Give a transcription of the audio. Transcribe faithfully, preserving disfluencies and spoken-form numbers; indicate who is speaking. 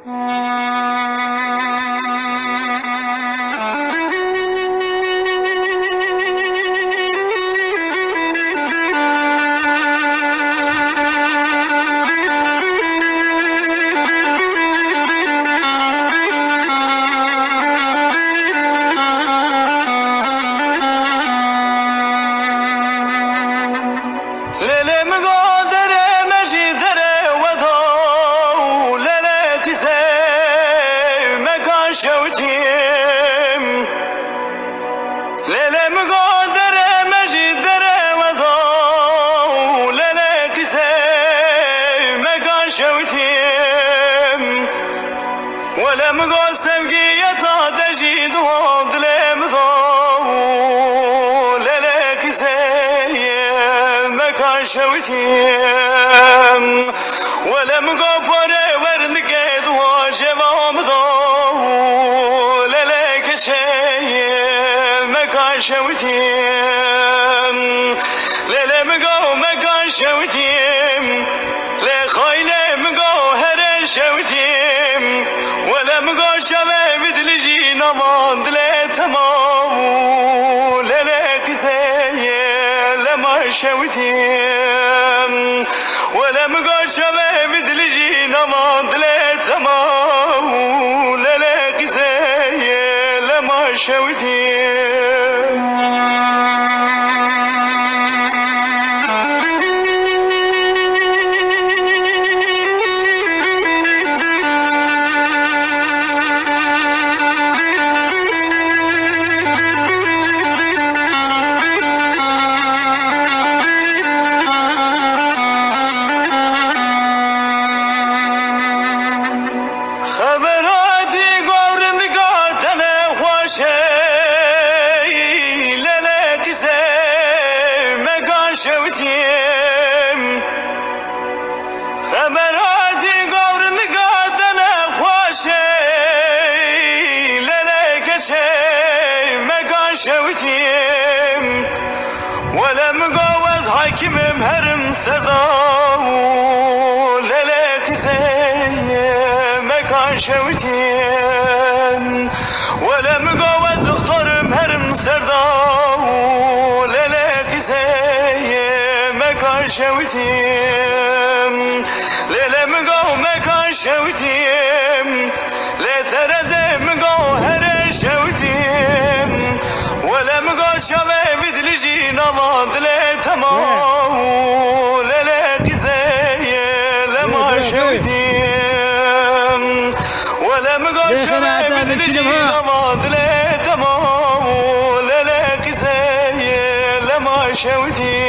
Speaker 1: ولم قول سبقية تجيد وظلم ظول لك زي مكان شوتيم ولم قول فري ورنقيد وجبام ظول لك شيء مكان شوتيم للم قول مكان شوتيم لخايلة مقول هرن شوتيم ولم قول شبه بدلجي نمان دلي تمام للك زي لما شوتيم ولم قول شبه بدلجي نمان دلي تمام للك زي لما شوتيم خبراتي قورن قاتنا وشي للك زي مكان شوتيم خبراتي قورن قاتنا وشي للك شي مكان شوتيم ولم قوز حاكم مهرم سرداو للك زي مكان شوتيم ولم قوز اختار مهرم سرداو للك زي مكان شوتيم للم قو مكان شوتيم لترزم قو هرن شوتيم ولم قو شبه بدلجي نماض لتمام للك زي لما شوتيم ولم قول شبه بدلجي نماض لتمام للك زي لما شوتيم